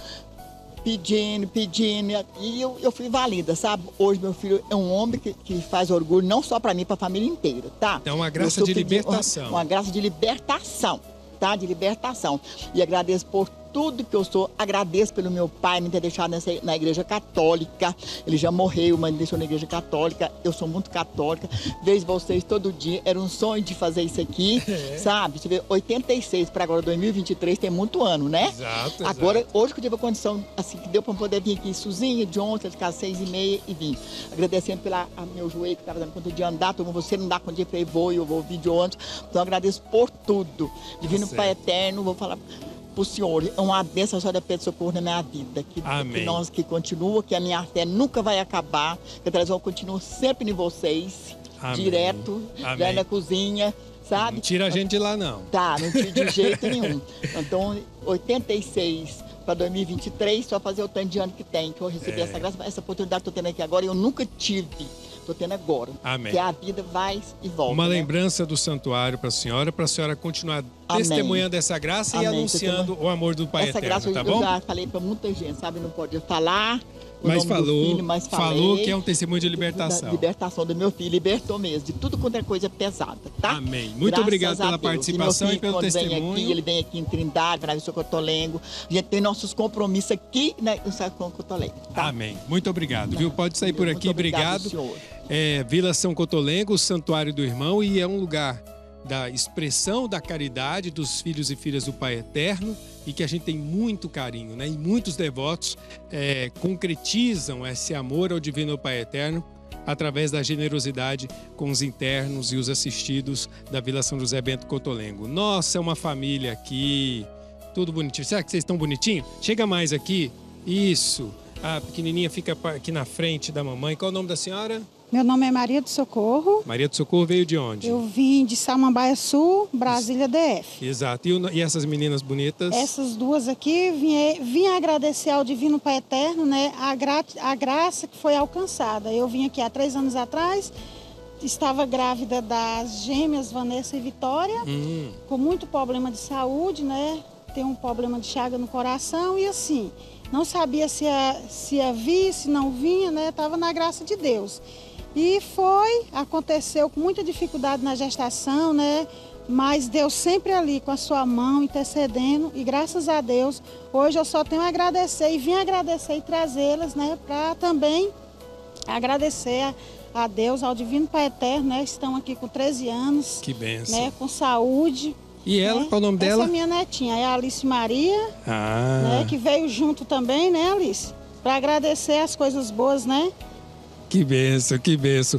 pedindo, pedindo. E eu, eu fui valida, sabe? Hoje meu filho é um homem que, que faz orgulho, não só para mim, para a família inteira, tá? É uma graça Eu sou de pedi- libertação. Uma, uma graça de libertação, tá? De libertação. E agradeço por tudo que eu sou, agradeço pelo meu pai me ter deixado nessa, na igreja católica. Ele já morreu, mas me deixou na igreja católica. Eu sou muito católica. Vejo vocês todo dia. Era um sonho de fazer isso aqui, É. sabe? Você vê, oitenta e seis para agora dois mil e vinte e três tem muito ano, né? Exato, Agora, exato. hoje que eu tive a condição, assim, que deu para poder vir aqui sozinha, de ontem, de casa seis e meia e vim. Agradecendo pela a meu joelho que estava dando conta de andar, como você não dá conta de ir, falei, vou, eu vou vir de ontem. Então, agradeço por tudo. Divino Tá Pai certo. Eterno, vou falar pro Senhor, é uma bênção, a senhora pede socorro na minha vida, que, Amém. que nós que continua, que a minha fé nunca vai acabar, que a televisão continua sempre em vocês, Amém. direto, já Amém. na cozinha, sabe? Não tira a gente de lá, não. Tá, não tira de jeito nenhum. Então, oitenta e seis para dois mil e vinte e três, só fazer o tanto de ano que tem, que eu recebi É. essa graça, essa oportunidade que eu tô tendo aqui agora, eu nunca tive estou tendo agora. Amém. Que a vida vai e volta. Uma né? lembrança do santuário para a senhora, para a senhora continuar Amém. Testemunhando essa graça Amém. E anunciando o amor do Pai essa Eterno, graça, tá eu bom? Eu já falei para muita gente, sabe? Não pode falar. Mas falou, filho, mas falou que é um testemunho de libertação. Da libertação do meu filho, libertou mesmo, de tudo quanto é coisa pesada, tá? Amém. Muito Graças obrigado pela Deus. participação e, e, e pelo quando testemunho. Vem aqui, ele vem aqui em Trindade, para o Cotolengo. A gente tem nossos compromissos aqui né, no São Cotolengo. Tá? Amém. Muito obrigado, viu? Pode sair por aqui, Muito obrigado. obrigado. É, Vila São Cotolengo, o Santuário do Irmão, e é um lugar da expressão da caridade dos filhos e filhas do Pai Eterno e que a gente tem muito carinho, né? E muitos devotos é, concretizam esse amor ao Divino Pai Eterno através da generosidade com os internos e os assistidos da Vila São José Bento Cotolengo. Nossa, é uma família aqui, tudo bonitinho. Será que vocês estão bonitinhos? Chega mais aqui. Isso. A pequenininha fica aqui na frente da mamãe. Qual é o nome da senhora? Meu nome é Maria do Socorro. Maria do Socorro veio de onde? Eu vim de Samambaia Sul, Brasília D F. Exato. E, o, e essas meninas bonitas? Essas duas aqui, vim, vim agradecer ao Divino Pai Eterno, né, a, gra, a graça que foi alcançada. Eu vim aqui há três anos atrás, estava grávida das gêmeas Vanessa e Vitória, hum. com muito problema de saúde, né? Tem um problema de chaga no coração e assim, não sabia se ia, se ia vir, se não vinha, né? Estava na graça de Deus. E foi, aconteceu com muita dificuldade na gestação, né? Mas Deus sempre ali com a sua mão, intercedendo. E graças a Deus, hoje eu só tenho a agradecer e vim agradecer e trazê-las, né? Para também agradecer a, a Deus, ao Divino Pai Eterno, né? Estão aqui com treze anos. Que bênção. Né? Com saúde. E ela, né? qual o nome Essa dela? Essa é minha netinha, é a Alice Maria, ah. né? Que veio junto também, né, Alice? Para agradecer as coisas boas, né? Que benção, que benção.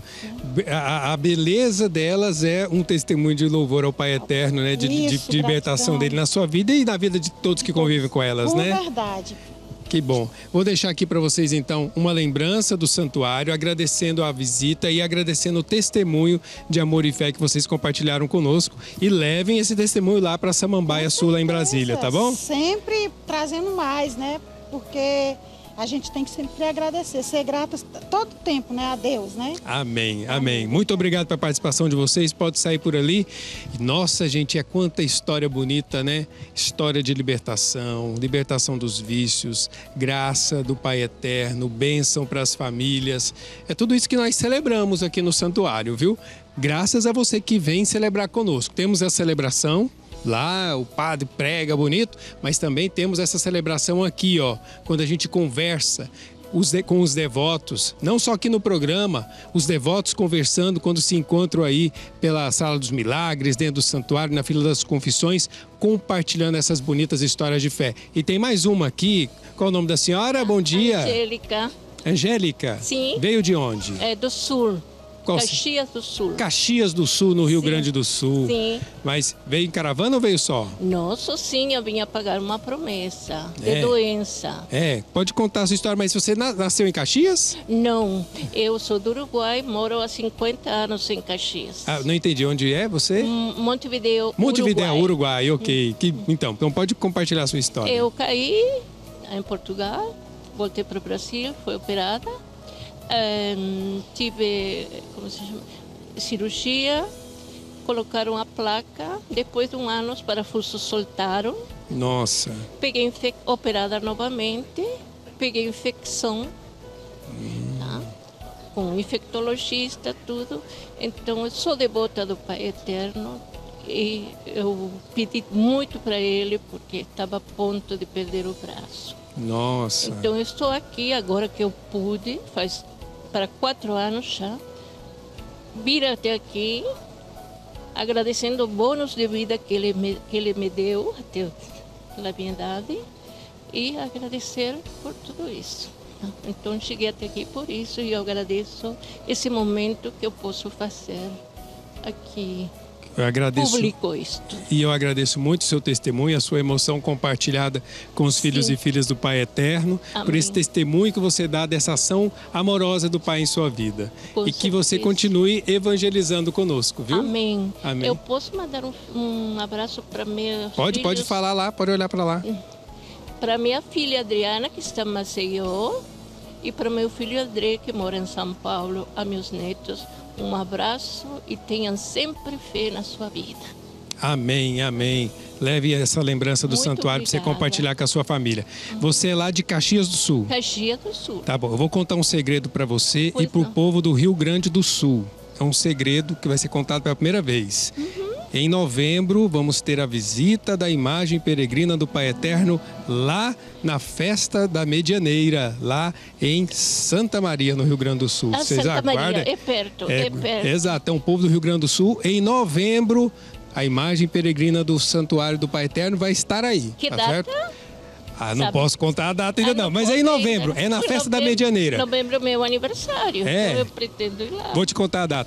A, a beleza delas é um testemunho de louvor ao Pai Eterno, né? De, Isso, de, de libertação dele na sua vida e na vida de todos que convivem com elas, com né? É verdade. Que bom. Vou deixar aqui para vocês, então, uma lembrança do santuário, agradecendo a visita e agradecendo o testemunho de amor e fé que vocês compartilharam conosco. E levem esse testemunho lá para Samambaia Sul, lá em Brasília, tá bom? Sempre trazendo mais, né? Porque a gente tem que sempre agradecer, ser grata todo tempo, né, a Deus, né? Amém, amém. Muito obrigado pela participação de vocês. Pode sair por ali. Nossa, gente, é quanta história bonita, né? História de libertação, libertação dos vícios, graça do Pai Eterno, bênção para as famílias. É tudo isso que nós celebramos aqui no santuário, viu? Graças a você que vem celebrar conosco. Temos a celebração. Lá o padre prega bonito, mas também temos essa celebração aqui, ó, quando a gente conversa os de, com os devotos, não só aqui no programa, os devotos conversando quando se encontram aí pela Sala dos Milagres, dentro do santuário, na fila das confissões, compartilhando essas bonitas histórias de fé. E tem mais uma aqui, qual é o nome da senhora? Bom dia. Angélica. Angélica? Sim. Veio de onde? É do Sul. Qual? Caxias do Sul. Caxias do Sul, no Rio Sim. Grande do Sul. Sim. Mas veio em caravana ou veio só? Nossa, sim, eu vinha pagar uma promessa de É. doença. É, pode contar a sua história, mas você na- nasceu em Caxias? Não, eu sou do Uruguai, moro há cinquenta anos em Caxias. Ah, não entendi, onde é você? M- Montevideo, Montevideo, Uruguai. Uruguai, ok. Que, então, então pode compartilhar a sua história. Eu caí em Portugal, voltei para o Brasil, fui operada, Ehm, tive, como se chama, cirurgia, colocaram a placa, depois de um ano os parafusos soltaram, Nossa. peguei infec- operada novamente, peguei infecção, tá? Com um infectologista, tudo. Então eu sou devota do Pai Eterno e eu pedi muito para ele porque estava a ponto de perder o braço. Nossa. Então eu estou aqui agora que eu pude, faz para quatro anos já, vir até aqui, agradecendo o bônus de vida que ele me, que ele me deu até pela minha idade e agradecer por tudo isso. Então cheguei até aqui por isso e eu agradeço esse momento que eu posso fazer aqui. Eu agradeço. Publicou isto. E eu agradeço muito o seu testemunho, a sua emoção compartilhada com os filhos Sim. e filhas do Pai Eterno, Amém. por esse testemunho que você dá dessa ação amorosa do Pai em sua vida. Com e que você certeza. continue evangelizando conosco, viu? Amém. Amém. Eu posso mandar um, um abraço para meus Pode, pode filhos? falar lá, pode olhar para lá. Para minha filha Adriana, que está em Maceió, E para meu filho André, que mora em São Paulo, a meus netos, um abraço e tenham sempre fé na sua vida. Amém, amém. Leve essa lembrança do Muito santuário para você obrigada. compartilhar com a sua família. Você é lá de Caxias do Sul. Caxias do Sul. Tá bom, eu vou contar um segredo para você Pois e para o não. povo do Rio Grande do Sul. É um segredo que vai ser contado pela primeira vez. Uhum. Em novembro, vamos ter a visita da imagem peregrina do Pai Eterno lá na Festa da Medianeira, lá em Santa Maria, no Rio Grande do Sul. A Santa Maria, é perto, é, perto. Exato, é um povo do Rio Grande do Sul. Em novembro, a imagem peregrina do Santuário do Pai Eterno vai estar aí. Que tá data? certo? Ah, não Sabe? posso contar a data ainda Ah, não, não mas é em pode novembro, ainda. é na Em Festa da novembro- Medianeira. Novembro é meu aniversário, É. então eu pretendo ir lá. Vou te contar a data.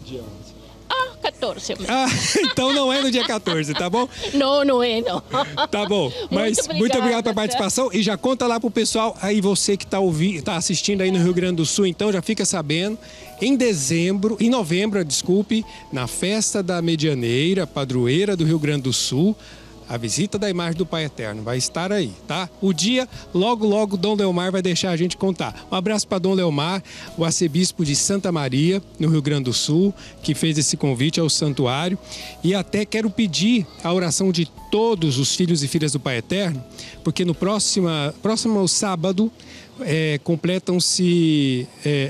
Ah, quatorze mesmo. Ah, então não é no dia quatorze, tá bom? Não, não é não. Tá bom, mas muito obrigada, obrigado pela tá? participação e já conta lá pro pessoal, aí você que tá, ouvindo, tá assistindo aí no Rio Grande do Sul, então já fica sabendo, em dezembro, em novembro, desculpe, na Festa da Medianeira, padroeira do Rio Grande do Sul, a visita da imagem do Pai Eterno vai estar aí, tá? O dia, logo, logo, Dom Leomar vai deixar a gente contar. Um abraço para Dom Leomar, o arcebispo de Santa Maria, no Rio Grande do Sul, que fez esse convite ao santuário. E até quero pedir a oração de todos os filhos e filhas do Pai Eterno, porque no próximo, próximo sábado, É, completam-se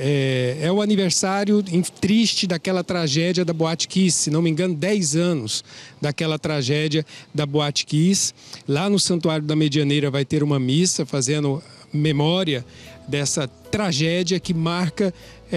é, é, é o aniversário triste daquela tragédia da Boate Kiss, se não me engano, dez anos daquela tragédia da Boate Kiss. Lá no Santuário da Medianeira vai ter uma missa fazendo memória dessa tragédia que marca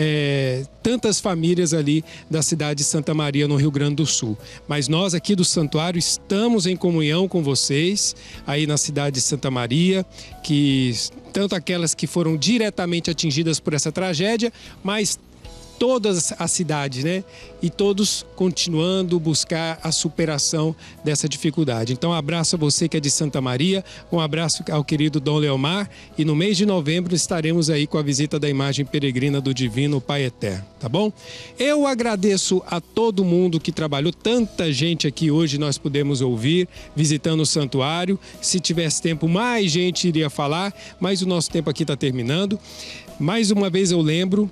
é, tantas famílias ali da cidade de Santa Maria, no Rio Grande do Sul. Mas nós aqui do santuário estamos em comunhão com vocês aí na cidade de Santa Maria, que tanto aquelas que foram diretamente atingidas por essa tragédia, mas todas as cidades, né? E todos continuando buscar a superação dessa dificuldade. Então, um abraço a você que é de Santa Maria, um abraço ao querido Dom Leomar, e no mês de novembro estaremos aí com a visita da imagem peregrina do Divino Pai Eterno, tá bom? Eu agradeço a todo mundo que trabalhou, tanta gente aqui hoje nós pudemos ouvir, visitando o santuário. Se tivesse tempo, mais gente iria falar, mas o nosso tempo aqui está terminando. Mais uma vez eu lembro,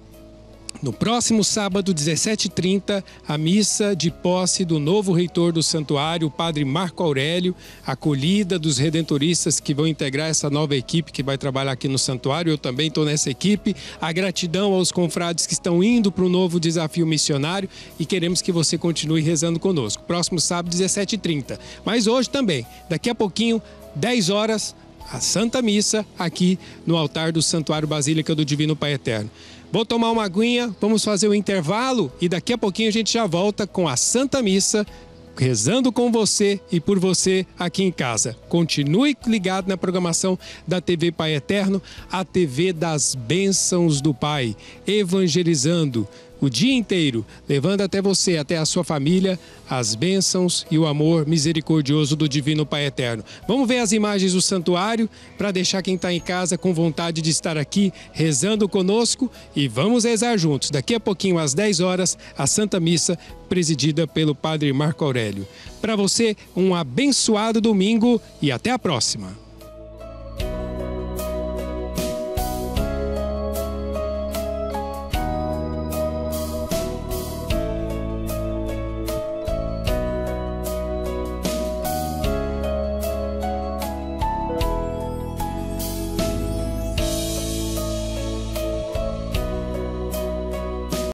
no próximo sábado, dezessete e trinta, a missa de posse do novo reitor do santuário, o padre Marco Aurélio, acolhida dos redentoristas que vão integrar essa nova equipe que vai trabalhar aqui no santuário. Eu também estou nessa equipe. A gratidão aos confrades que estão indo para o novo desafio missionário e queremos que você continue rezando conosco. Próximo sábado, dezessete e trinta. Mas hoje também, daqui a pouquinho, dez horas, a Santa Missa aqui no altar do Santuário Basílica do Divino Pai Eterno. Vou tomar uma aguinha, vamos fazer o intervalo e daqui a pouquinho a gente já volta com a Santa Missa, rezando com você e por você aqui em casa. Continue ligado na programação da T V Pai Eterno, a T V das bênçãos do Pai, evangelizando o dia inteiro, levando até você, até a sua família, as bênçãos e o amor misericordioso do Divino Pai Eterno. Vamos ver as imagens do santuário para deixar quem está em casa com vontade de estar aqui rezando conosco e vamos rezar juntos. Daqui a pouquinho, às dez horas, a Santa Missa presidida pelo Padre Marco Aurélio. Para você, um abençoado domingo e até a próxima.